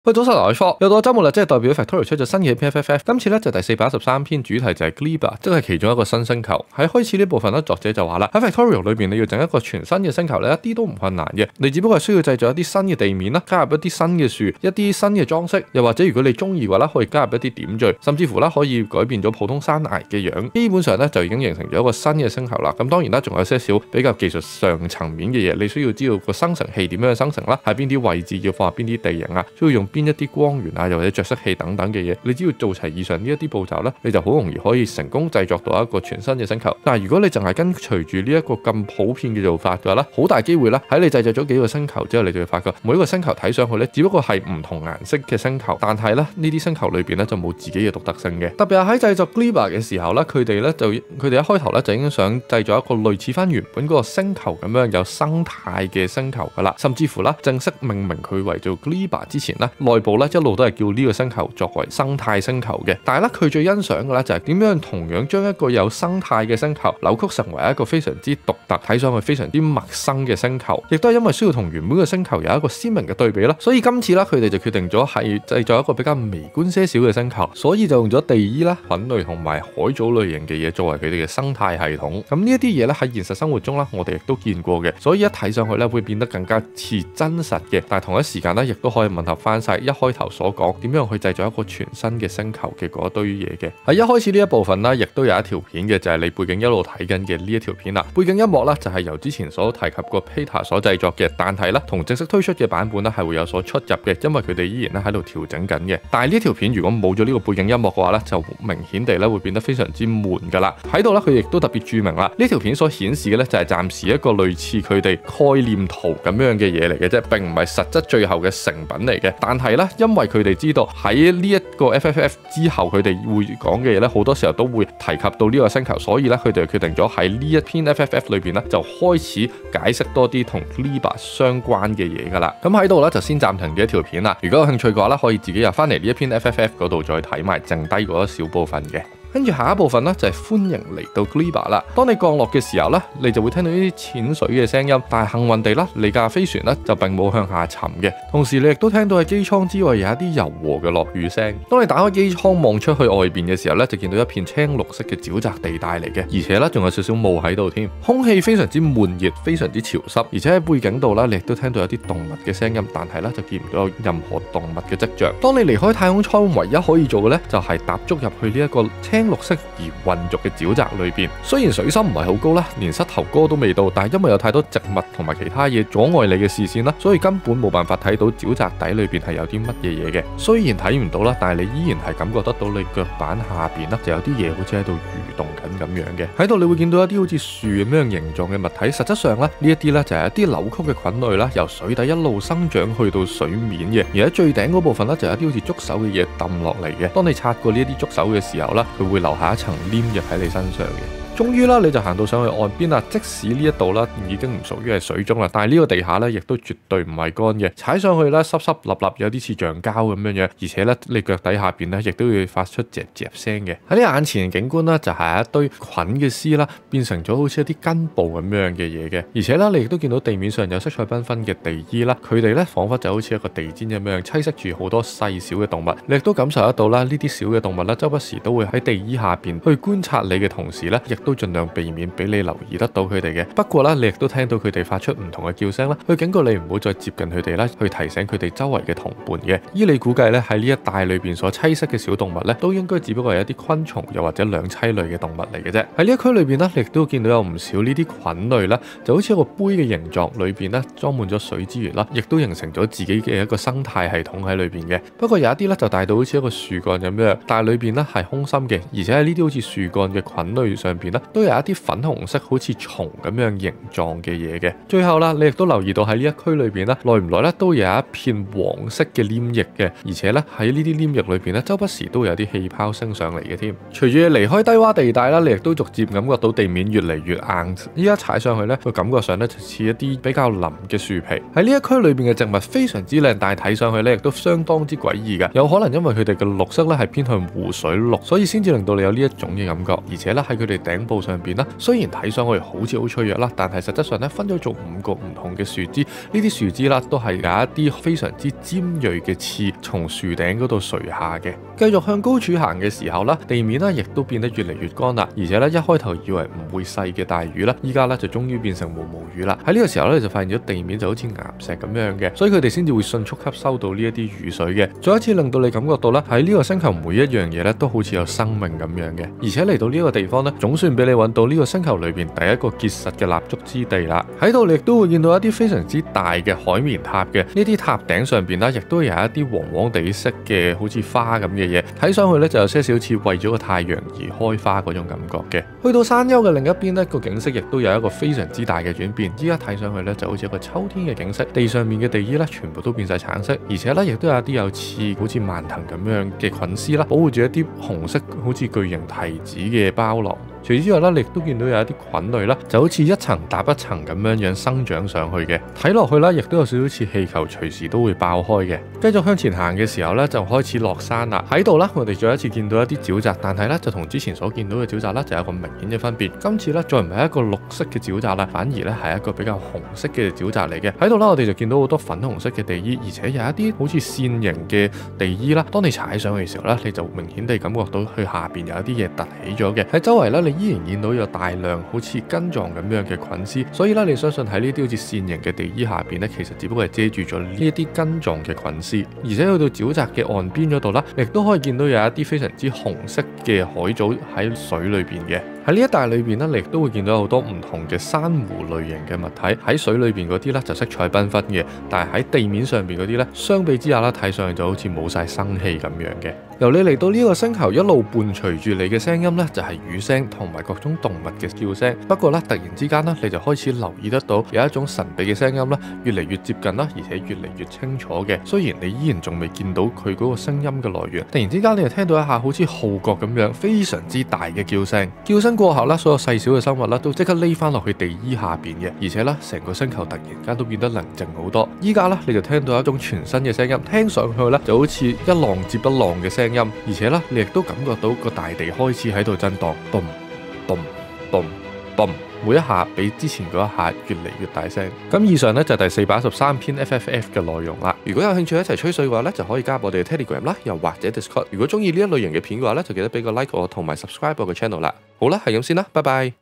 喂，早晨，我係 Fox，又到周末啦，即係代表 Factorio 出咗新嘅 PFFF， 今次咧就第413篇，主題就係 Gleba， 即係其中一個新星球。喺開始呢部分咧，作者就話啦，喺 Factorio 裏邊你要整一個全新嘅星球咧，一啲都唔困難嘅，你只不過係需要製造一啲新嘅地面啦，加入一啲新嘅樹，一啲新嘅裝飾，又或者如果你中意嘅話咧，可以加入一啲點綴，甚至乎咧可以改變咗普通山崖嘅樣，基本上咧就已經形成咗一個新嘅星球啦。咁當然啦，仲有些少比較技術上層面嘅嘢，你需要知道個生成器點樣生成啦，喺邊啲位置要放入邊啲地形啊，需要用邊一啲光源又或者着色器等等嘅嘢，你只要做齊以上呢一啲步驟咧，你就好容易可以成功製作到一個全新嘅星球。但係如果你淨係跟隨住呢一個咁普遍嘅做法嘅話咧，好大機會咧喺你製作咗幾個星球之後，你就會發覺每一個星球睇上去咧，只不過係唔同顏色嘅星球，但係咧呢啲星球裏邊咧就冇自己嘅獨特性嘅。特別係喺製作 Gleba 嘅時候咧，佢哋一開頭咧就已經想製作一個類似翻原本嗰個星球咁樣有生態嘅星球噶啦，甚至乎咧正式命名佢為做 Gleba 之前咧，內部咧一路都係叫呢個星球作為生態星球嘅。但係咧佢最欣賞嘅咧就係點樣同樣將一個有生態嘅星球扭曲成為一個非常之獨特、睇上去非常之陌生嘅星球，亦都係因為需要同原本嘅星球有一個鮮明嘅對比啦，所以今次咧佢哋就決定咗係製作一個比較微觀些少嘅星球，所以就用咗地衣啦、菌類同埋海藻類型嘅嘢作為佢哋嘅生態系統。咁呢一啲嘢咧喺現實生活中啦，我哋亦都見過嘅，所以一睇上去咧會變得更加似真實嘅。但係同一時間咧，亦都可以吻合翻晒一開頭所講點樣去製造一個全新嘅星球嘅嗰堆嘢嘅。喺一開始呢一部分呢，亦都有一條片嘅，就係你背景一路睇緊嘅呢一條片啦。背景音樂呢，就係由之前所提及過 Peter 所製作嘅，但係呢，同正式推出嘅版本呢係會有所出入嘅，因為佢哋依然咧喺度調整緊嘅。但係呢條片如果冇咗呢個背景音樂嘅話呢，就明顯地咧會變得非常之悶噶啦。喺度呢，佢亦都特別注明啦，呢條片所顯示嘅呢，就係暫時一個類似佢哋概念圖咁樣嘅嘢嚟嘅啫，並唔係實質最後嘅成品嚟嘅。但係呢，因為佢哋知道喺呢一個 FFF 之後，佢哋會講嘅嘢咧，好多時候都會提及到呢個星球，所以咧佢哋就決定咗喺呢一篇 FFF 裏邊咧，就開始解釋多啲同 Gleba 相關嘅嘢噶啦。咁喺度咧就先暫停咗一條片啦。如果有興趣嘅話咧，可以自己又翻嚟呢一篇 FFF 嗰度再睇埋剩低嗰一小部分嘅。跟住下一部分呢，就係歡迎嚟到 Gleba 啦。當你降落嘅時候呢，你就會聽到呢啲淺水嘅聲音，但係幸運地啦，你架飛船呢就並冇向下沉嘅。同時你亦都聽到喺機艙之外有一啲柔和嘅落雨聲。當你打開機艙望出去外邊嘅時候呢，就見到一片青綠色嘅沼澤地帶嚟嘅，而且呢仲有少少霧喺度添。空氣非常之悶熱，非常之潮濕，而且喺背景度呢，你亦都聽到有啲動物嘅聲音，但係呢就見唔到有任何動物嘅跡象。當你離開太空艙，唯一可以做嘅呢，就係踏足入去呢一個青綠色而渾濁嘅沼澤裏邊，雖然水深唔係好高啦，連膝頭哥都未到，但係因為有太多植物同埋其他嘢阻礙你嘅視線啦，所以根本冇辦法睇到沼澤底裏邊係有啲乜嘢嘢嘅。雖然睇唔到啦，但係你依然係感覺得到你腳板下邊啦就有啲嘢好似喺度蠕動緊咁樣嘅。喺度你會見到一啲好似樹咁樣形狀嘅物體，實質上咧呢一啲咧就係一啲扭曲嘅菌類啦，由水底一路生長去到水面嘅。而喺最頂嗰部分咧就有一啲好似觸手嘅嘢抌落嚟嘅。當你擦過呢一啲觸手嘅時候咧，佢會留下一層黏液喺你身上嘅。終於啦，你就行到上去岸邊啦。即使呢一度啦已經唔屬於係水中啦，但係呢個地下咧亦都絕對唔係乾嘅，踩上去咧濕濕立立，有啲似橡膠咁樣樣，而且咧你腳底下邊咧亦都會發出嚼嚼聲嘅。喺你眼前景觀啦，就係一堆菌嘅絲啦，變成咗好似一啲根部咁樣嘅嘢嘅，而且咧你亦都見到地面上有色彩繽紛嘅地衣啦，佢哋咧彷彿就好似一個地氈咁樣棲息住好多細小嘅動物。你亦都感受得到啦，呢啲小嘅動物咧周不時都會喺地衣下邊去觀察你嘅同時咧，亦都盡量避免俾你留意得到佢哋嘅。不過咧，你亦都聽到佢哋發出唔同嘅叫聲啦，去警告你唔好再接近佢哋啦，去提醒佢哋周圍嘅同伴嘅。依你估計咧，喺呢一帶裏邊所棲息嘅小動物咧，都應該只不過係一啲昆蟲又或者兩棲類嘅動物嚟嘅啫。喺呢一區裏邊咧，你亦都見到有唔少呢啲菌類啦，就好似一個杯嘅形狀，裏邊咧裝滿咗水資源啦，亦都形成咗自己嘅一個生態系統喺裏邊嘅。不過有一啲咧就大到好似一個樹幹咁樣，但係裏邊咧係空心嘅，而且喺呢啲好似樹幹嘅菌類上邊咧，都有一啲粉紅色好似蟲咁樣形狀嘅嘢嘅。最後啦，你亦都留意到喺呢一區裏邊咧，耐唔耐咧都有一片黃色嘅黏液嘅，而且咧喺呢啲黏液裏邊咧，周不時都會有啲氣泡升上嚟嘅添。隨住你離開低窪地帶啦，你亦都逐漸感覺到地面越嚟越硬，依家踩上去咧，個感覺上咧就似一啲比較腍嘅樹皮。喺呢一區裏邊嘅植物非常之靚，但係睇上去咧亦都相當之詭異嘅，有可能因為佢哋嘅綠色咧係偏向湖水綠，所以先至令到你有呢一種嘅感覺。而且咧喺佢哋頂頂部上邊啦，雖然睇上去好似好脆弱啦，但係實質上咧分咗做5個唔同嘅樹枝，呢啲樹枝啦都係有一啲非常之尖銳嘅刺從樹頂嗰度垂下嘅。繼續向高處行嘅時候啦，地面咧亦都變得越嚟越乾啦，而且咧一開頭以為唔會細嘅大雨啦，依家咧就終於變成毛雨啦。喺呢個時候咧就發現咗地面就好似岩石咁樣嘅，所以佢哋先至會迅速吸收到呢一啲雨水嘅。再一次令到你感覺到咧喺呢個星球每一樣嘢咧都好似有生命咁樣嘅，而且嚟到呢個地方咧總算俾你揾到呢個星球裏邊第一個結實嘅立足之地啦。喺度你亦都會見到一啲非常之大嘅海綿塔嘅，呢啲塔頂上邊咧亦都有一啲黃黃地色嘅好似花咁嘅嘢，睇上去咧就有些少似為咗個太陽而開花嗰種感覺嘅。去到山丘嘅另一邊呢個景色亦都有一個非常之大嘅轉變，依家睇上去咧就好似一個秋天嘅景色，地上面嘅地衣咧全部都變晒橙色，而且咧亦都有一啲有刺好似蔓藤咁樣嘅菌絲啦，保護住一啲紅色好似巨型提子嘅包囊。除此之外咧，你亦都見到有一啲菌類啦，就好似一層搭一層咁樣生長上去嘅，睇落去啦，亦都有少少似氣球，隨時都會爆開嘅。繼續向前行嘅時候咧，就開始落山啦。喺度啦，我哋再一次見到一啲沼澤，但係咧就同之前所見到嘅沼澤咧就有一個明顯嘅分別。今次咧再唔係一個綠色嘅沼澤啦，反而咧係一個比較紅色嘅沼澤嚟嘅。喺度啦，我哋就見到好多粉紅色嘅地衣，而且有一啲好似線形嘅地衣啦。當你踩上去嘅時候咧，你就明顯地感覺到佢下邊有一啲嘢凸起咗嘅。喺周圍咧，你依然見到有大量好似根狀咁樣嘅菌絲，所以咧你相信喺呢啲好似線形嘅地衣下邊咧，其實只不過係遮住咗呢一啲根狀嘅菌絲。而且去到沼澤嘅岸邊嗰度啦，亦都可以見到有一啲非常之紅色嘅海藻喺水裏邊嘅。喺呢一帶裏邊咧，你亦都會見到好多唔同嘅珊瑚類型嘅物體。喺水裏邊嗰啲咧就色彩繽紛嘅，但係喺地面上邊嗰啲咧，相比之下啦，睇上去就好似冇晒生氣咁樣嘅。由你嚟到呢個星球，一路伴隨住你嘅聲音咧，就係雨聲同埋各種動物嘅叫聲。不過咧，突然之間咧，你就開始留意得到有一種神秘嘅聲音啦，越嚟越接近啦，而且越嚟越清楚嘅。雖然你依然仲未見到佢嗰個聲音嘅來源，突然之間你就聽到一下好似號角咁樣非常之大嘅叫聲。叫聲過後啦，所有細小嘅生物啦都即刻匿翻落去地衣下邊嘅，而且啦，成個星球突然間都變得寧靜好多。依家啦，你就聽到一種全新嘅聲音，聽上去咧就好似一浪接一浪嘅聲音，而且啦，你亦都感覺到個大地開始喺度震盪，嘣嘣嘣嘣，每一下比之前嗰一下越嚟越大聲。咁以上呢，就係第413篇 FFF 嘅內容啦。如果有興趣一齊吹水嘅話呢，就可以加我哋嘅 Telegram 啦，又或者 Discord。如果中意呢一類型嘅片嘅話呢，就記得俾個 like 我同埋 subscribe 我嘅 channel 啦。好啦，係咁先啦，拜拜。